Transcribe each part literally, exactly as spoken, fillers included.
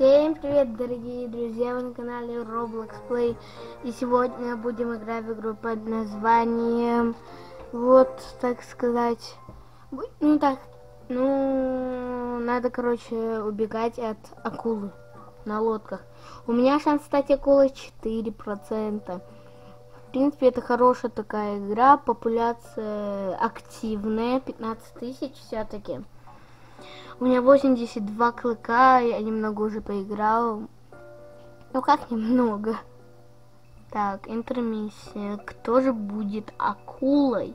Всем привет, дорогие друзья, вы на канале Roblox Play. И сегодня будем играть в игру под названием, вот, так сказать, ну так, ну, надо, короче, убегать от акулы на лодках. У меня шанс стать акулой четыре процента. В принципе, это хорошая такая игра, популяция активная, пятнадцать тысяч все-таки. У меня восемьдесят два клыка, я немного уже поиграл. Ну как немного? Так, интермиссия. Кто же будет акулой?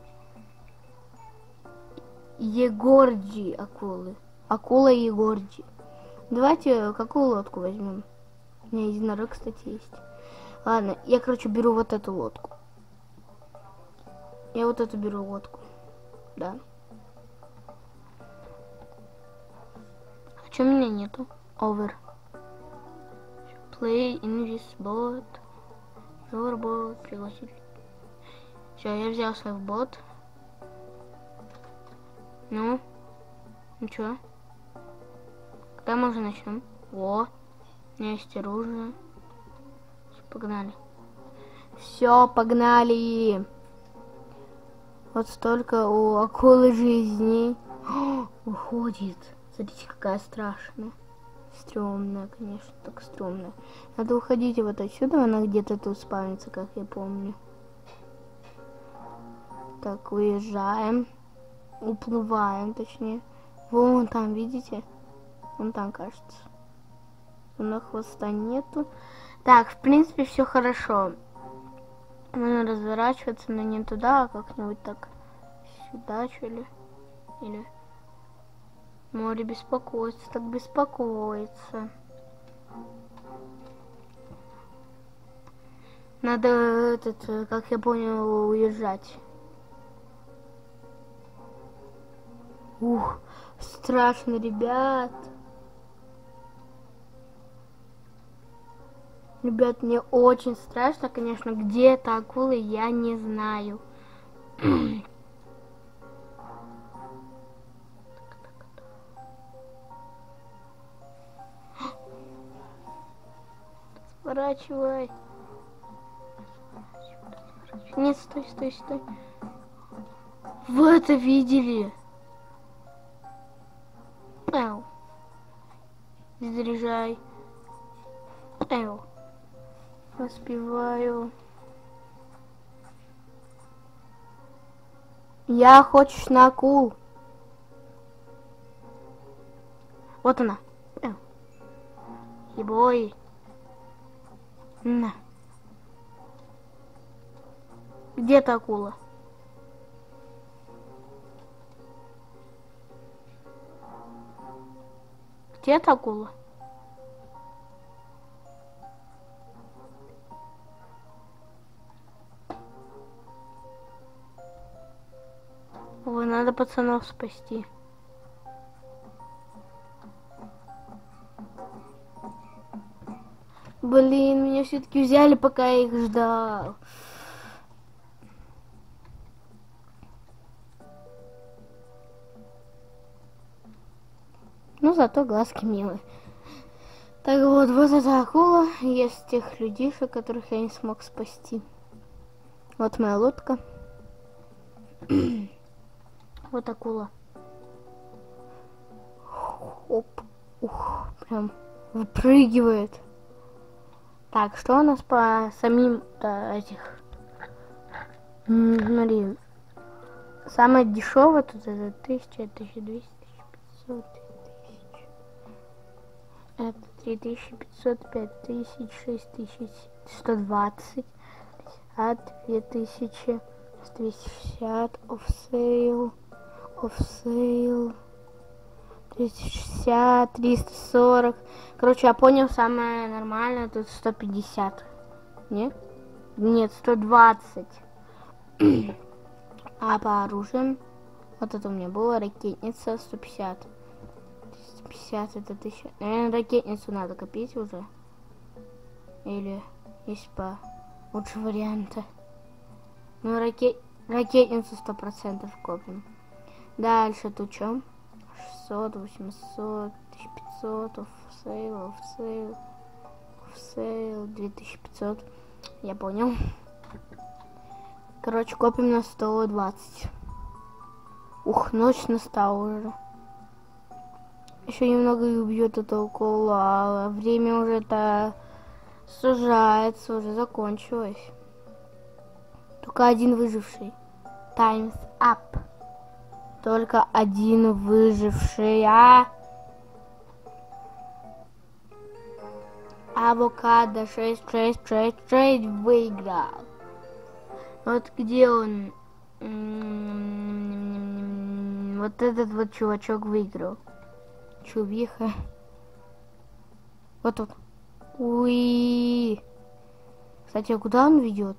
Егорджи акулы. Акула Егорджи. Давайте какую лодку возьмем? У меня единорог, кстати, есть. Ладно, я, короче, беру вот эту лодку. Я вот эту беру лодку. Да. А чё у меня нету? Over. Play in this boat. Your boat. Пригласить. Все, я взял свой бот. Ну. Ну чё? Когда мы уже начнем? О, у меня есть оружие. Погнали. Все, погнали. Вот столько у акулы жизни. О, уходит. Смотрите, какая страшная. Стрёмная, конечно, так стрёмная. Надо уходить вот отсюда, она где-то тут спавнится, как я помню. Так, уезжаем. Уплываем, точнее. Вон там, видите? Вон там, кажется. На хвоста нету. Так, в принципе, все хорошо. Нужно разворачиваться, но не туда, а как-нибудь так сюда, что ли? Или... Море беспокоится, так беспокоится. Надо, этот, как я понял, уезжать. Ух, страшно, ребят. Ребят, мне очень страшно, конечно, где эта акула, я не знаю. Сворачивай. Нет, стой, стой, стой. Вы это видели? Эл. Заряжай. Эл. Распеваю. Я хочешь на акул. Вот она. Эл. Ебой. На. Где та акула? Где та акула? Ой, надо пацанов спасти. Блин, меня все-таки взяли, пока я их ждал. Ну, зато глазки милые. Так вот, вот эта акула. Есть тех людишек, которых я не смог спасти. Вот моя лодка. Вот акула. Оп. Ух, прям выпрыгивает. Так, что у нас по самим этих? Смотри. Самое дешевое тут это тысяча, тысяча двести, тысяча пятьсот, тысяча. Это три тысячи пятьсот, пять тысяч, шесть тысяч сто двадцать, а две тысячи двести шестьдесят, офсейл, офсейл, триста шестьдесят, триста сорок. Короче, я понял, самое нормальное тут сто пятьдесят. Нет? Нет, сто двадцать. А по оружиям, вот это у меня было, ракетница сто пятьдесят. сто пятьдесят это тысяча. Наверное, ракетницу надо копить уже. Или есть по лучше варианта. Ну, ракет... ракетницу сто процентов копим. Дальше тут что? шестьсот, восемьсот, тысяча пятьсот, оф сейл, оф сейл, оф сейл, две тысячи пятьсот. Я понял. Короче, копим на сто двадцать. Ух, ночь настала уже. Еще немного и убьет этого кола. Время уже-то сужается, уже закончилось. Только один выживший. Time's up. Только один выживший, а? Авокадо шесть шесть шесть шесть выиграл. Вот где он? Вот этот вот чувачок выиграл. Чувиха. Вот тут. Уи. Кстати, а куда он ведет?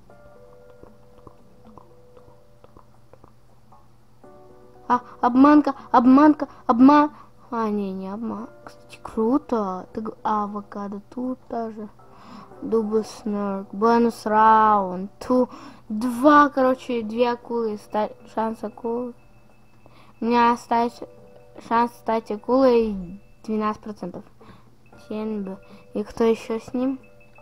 А, обманка, обманка, обман. А, не, не обман. Кстати, круто. Так, авокадо тут даже. Дубл снерк. Бонус раунд. Ту. Два, короче, две акулы. Ста... Шанс акулы. У меня остается шанс стать акулой двенадцать процентов. семь. И кто еще с ним?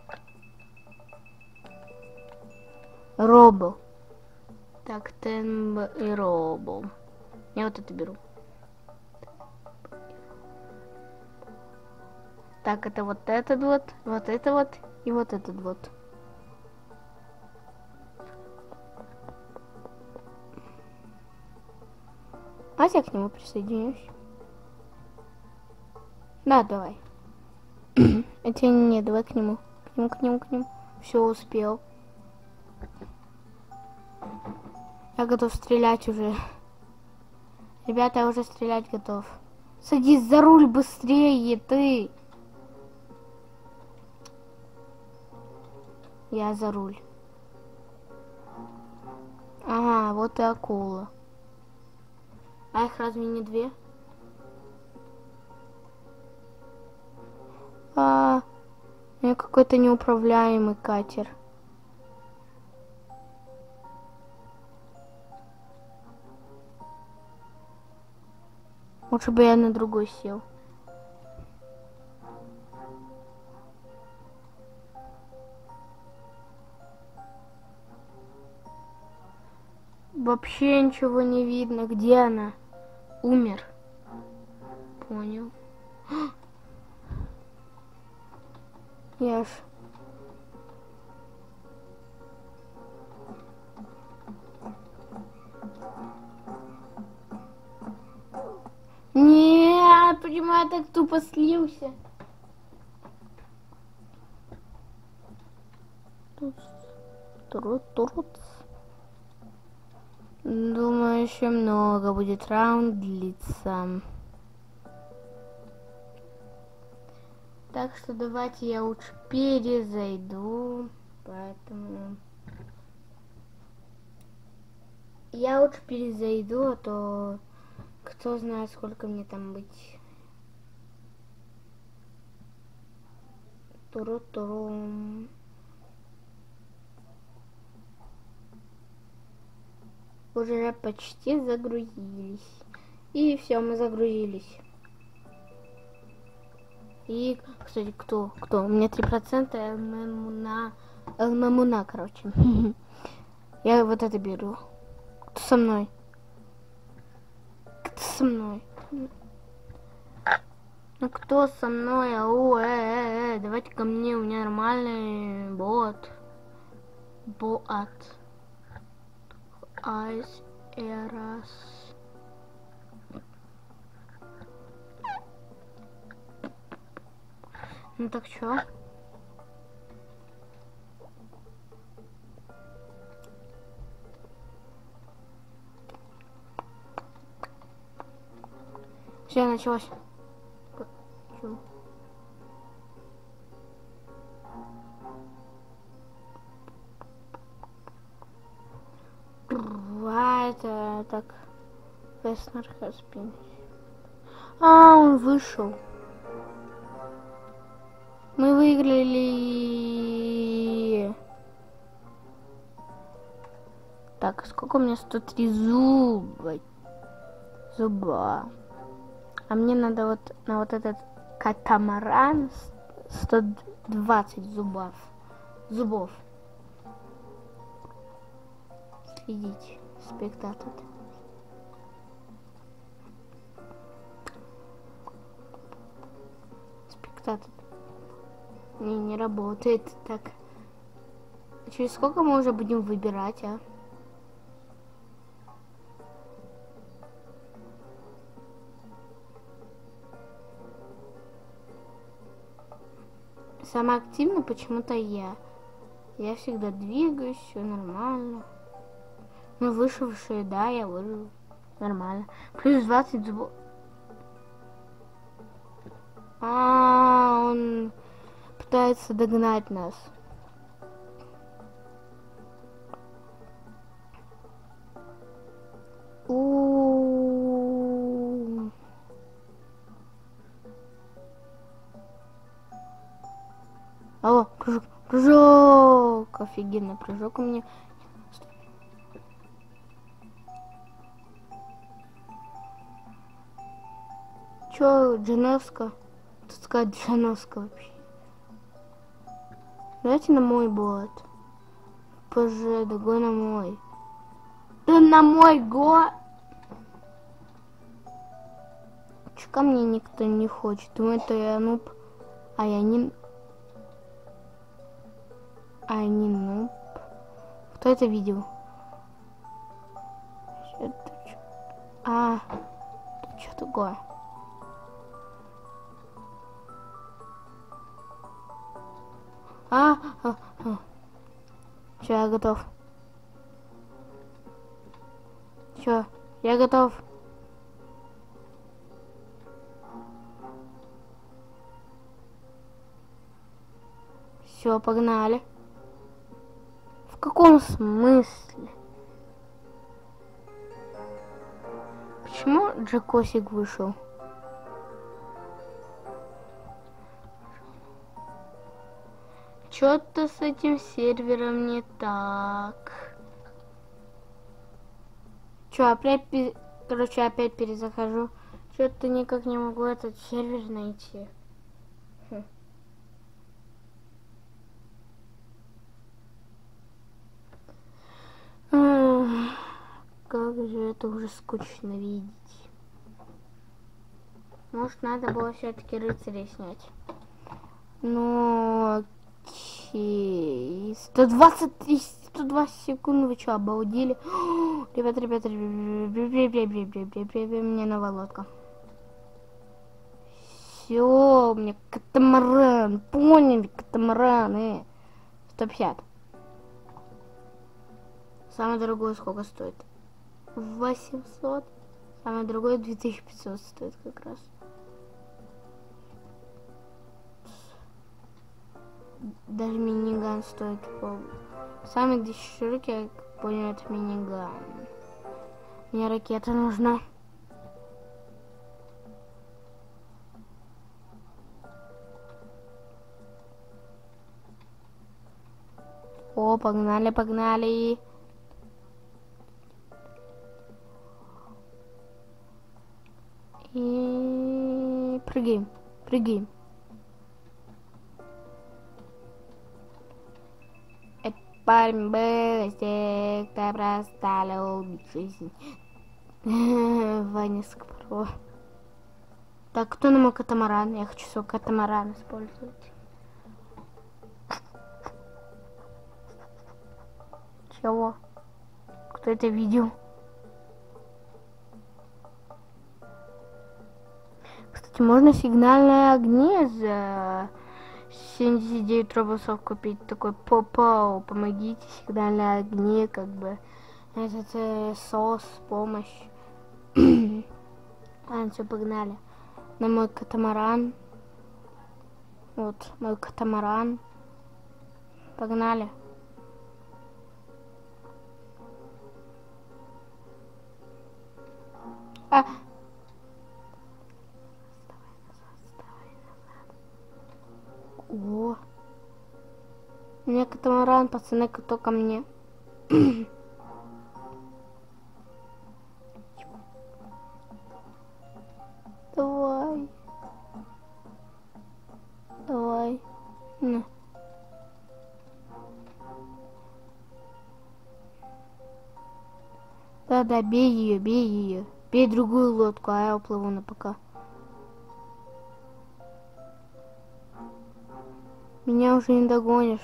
Робл. Так, Тенб и Робл. Я вот это беру. Так, это вот этот вот, вот это вот и вот этот вот. А я к нему присоединюсь. Да, давай. Это не, давай к нему. К нему, к нему, к нему. Все, успел. Я готов стрелять уже. Ребята, я уже стрелять готов. Садись за руль быстрее, ты. Я за руль. Ага, вот и акула. А их разве не две? А, у меня какой-то неуправляемый катер. Лучше бы я на другой сел. Вообще ничего не видно. Где она? Умер. Понял. Я ж... Нет, почему я так тупо слился? Тут. Думаю, еще много будет раунд длиться. Так что давайте я лучше перезайду. Поэтому... Я лучше перезайду, а то... Кто знает, сколько мне там быть. Туру-туру. Уже почти загрузились. И все, мы загрузились. И, кстати, кто? Кто? У меня три процента Элмамуна. Элмамуна, короче. Я вот это беру. Кто со мной? Кто со мной? Ну кто со мной? Ау, э, э, э, давайте ко мне, у меня нормальный бот. Бот. Айс Эрас. Ну так чё? Все, началось. Чё? А, это так. Веснер Хаспин. А, он вышел. Мы выиграли. Так, сколько у меня? сто три зуба. Зуба. А мне надо вот на вот этот катамаран сто двадцать зубов. Зубов. Следите, спектатор. Спектатор. Не, не работает так. Через сколько мы уже будем выбирать, а? Самая активная почему-то я. Я всегда двигаюсь, все нормально. Ну, вышившие, да, я выжил. Нормально. Плюс двадцать зубов. А, он пытается догнать нас. У-у-у. Алло, прыжок, прыжок, офигенно, прыжок у меня. Чё, Джановска? Тут сказать Джановска вообще. Давайте на мой бот. ПЖ, догон на мой. Да на мой го. Чё ко мне никто не хочет? Думаю, это я нуб. А я не... А я не нуб. Кто это видел? Это чё? А, это что такое? А, а, а. Все, я готов. Все, я готов. Все, погнали. В каком смысле? Почему Джакосик вышел? Что-то с этим сервером не так. Че, опять, короче, опять перезахожу. Что-то никак не могу этот сервер найти. Хм. Как же это уже скучно видеть. Может, надо было все-таки рыцарей снять. Но... сто двадцать, сто двадцать секунд, вы что, обалдели? Ребят, ребят, мне наволотка. Все, мне катамаран, поняли, катамаран, э. сто пятьдесят. Самый дорогой сколько стоит? восемьсот. Самый дорогой две тысячи пятьсот стоит как раз. Даже миниган стоит пол. Самый дешевый, я понял, это миниган. Мне ракета нужна. О, погнали, погнали. И прыгаем, прыгаем. Парень был здесь, ты простали убить жизнь. Ваня Скопро. Так, кто на мой катамаран? Я хочу свой катамаран использовать. Чего? Кто это видел? Кстати, можно сигнальные огни за семьдесят девять робоксов купить. Такой попау, помогите, сигнальные огни, как бы. Этот э, сос, помощь. Ладно, все, погнали. На мой катамаран. Вот, мой катамаран. Погнали. А! О, у меня катамаран, пацаны, кто ко мне? Давай. На. Да-да, бей ее, бей ее. Бей другую лодку, а я уплыву на пока. Меня уже не догонишь.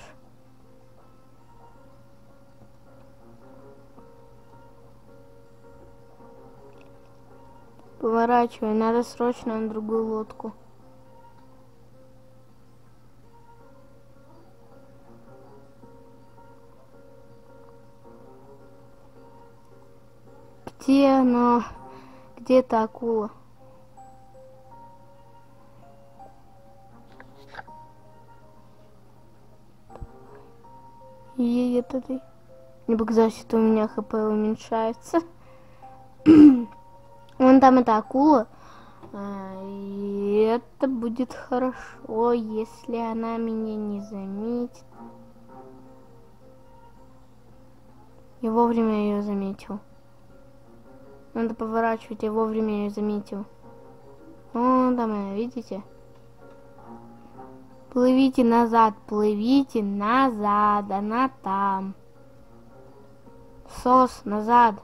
Поворачивай, надо срочно на другую лодку. Где она? Где эта акула? Едет ты. Не показалось, что у меня хп уменьшается. Вон там эта акула. А, и это будет хорошо, если она меня не заметит. Я вовремя ее заметил. Надо поворачивать, я вовремя ее заметил. Вон там она, видите? Плывите назад, плывите назад, она там. Сос, назад.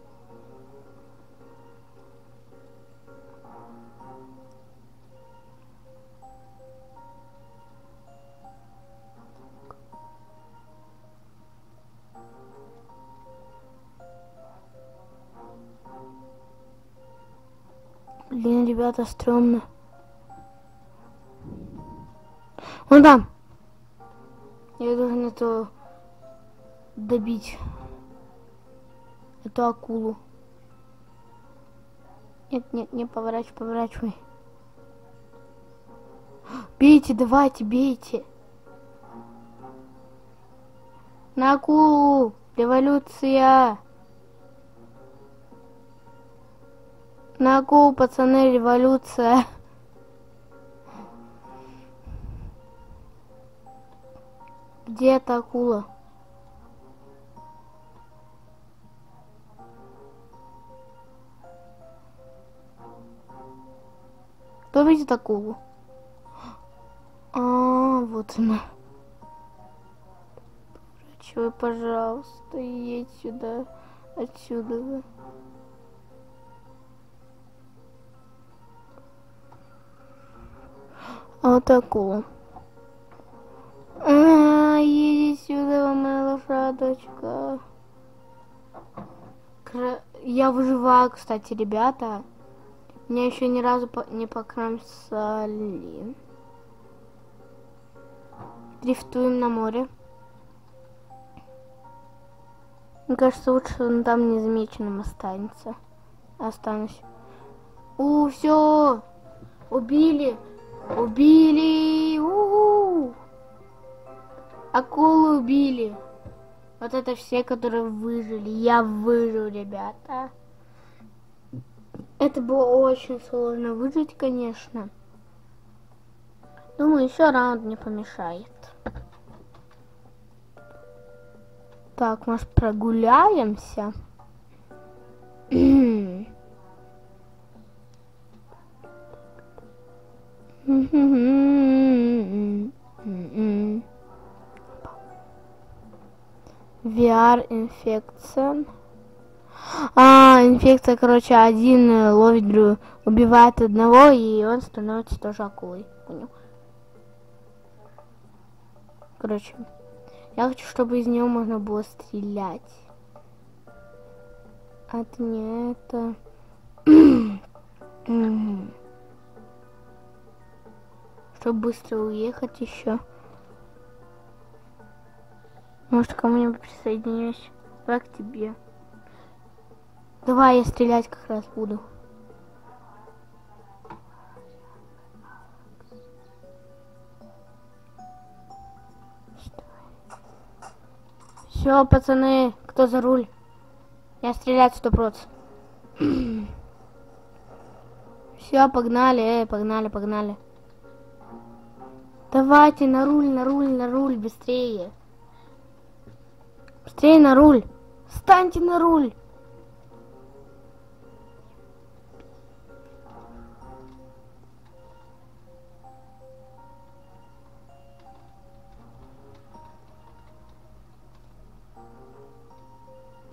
Блин, ребята, стрёмно. Вон там. Я должен эту добить. Эту акулу. Нет, нет, не поворачивай, поворачивай. Бейте, давайте, бейте. На акулу. Революция. На акулу, пацаны, революция. Где эта акула? Кто видит акулу? А, вот она. Поворачивай, пожалуйста, едь сюда, отсюда. А вот акула. А, едет сюда, моя лошадочка. Кра... Я выживаю, кстати, ребята. Меня еще ни разу по... не покромсали. Дрифтуем на море. Мне кажется, лучше он там незамеченным останется. Останусь. У, все, убили, убили, у-у-у. Акулу убили. Вот это все, которые выжили. Я выжил, ребята. Это было очень сложно выжить, конечно. Думаю, еще раунд не помешает. Так, может, прогуляемся? ви ар-инфекция. А, инфекция, короче, один ловит друг, убивает одного, и он становится тоже акулой. Понял? Короче, я хочу, чтобы из нее можно было стрелять. А это не это. Чтобы быстро уехать еще. Может, кому-нибудь присоединюсь. Как к тебе? Давай, я стрелять как раз буду. Все, пацаны, кто за руль? Я стрелять сто процентов. Все, погнали, эй, погнали, погнали. Давайте на руль, на руль, на руль, быстрее. Быстрее на руль. Встаньте на руль.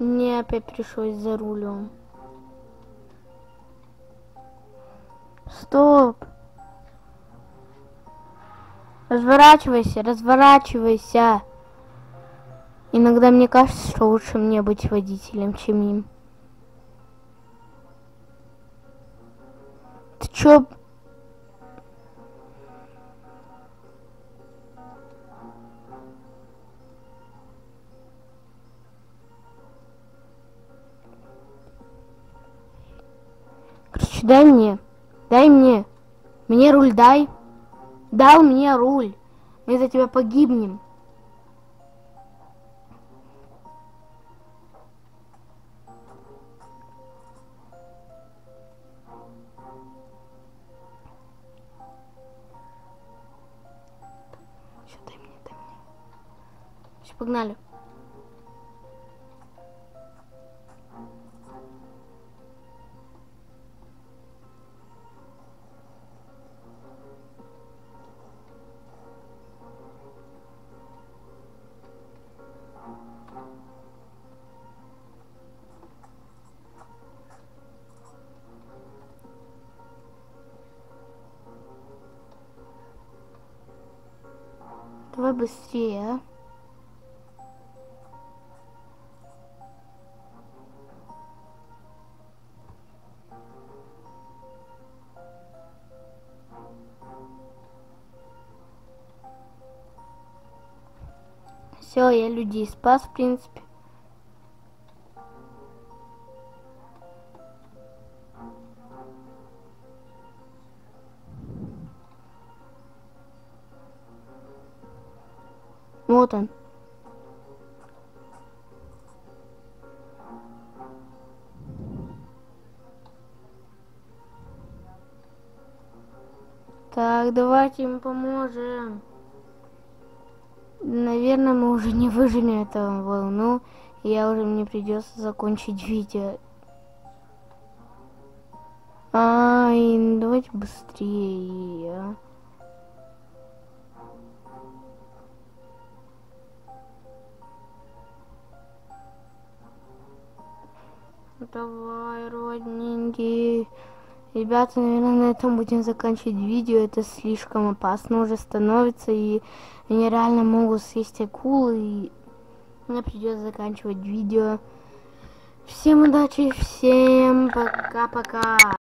Мне опять пришлось за рулем. Стоп. Разворачивайся, разворачивайся. Иногда мне кажется, что лучше мне быть водителем, чем им. Ты чё? Короче, дай мне. Дай мне. Мне руль дай. Дал мне руль. Мы за тебя погибнем. Все, дай мне, дай мне. Все, погнали. Давай быстрее, а? Все, я людей спас, в принципе. Вот он. Так, давайте им поможем. Наверное, мы уже не выживем эту волну. И я уже мне придется закончить видео. Ай, давайте быстрее. Давай, родненький. Ребята, наверное, на этом будем заканчивать видео. Это слишком опасно уже становится. И они реально могут съесть акулы. И мне придется заканчивать видео. Всем удачи, всем пока-пока.